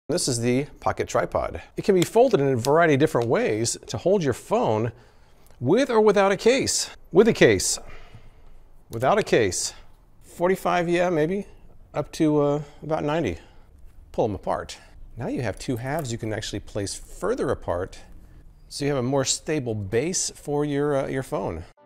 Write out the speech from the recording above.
This is the Pocket Tripod. It can be folded in a variety of different ways to hold your phone with or without a case. With a case. Without a case. 45, yeah, maybe, up to about 90. Pull them apart. Now you have two halves you can actually place further apart, so you have a more stable base for your phone.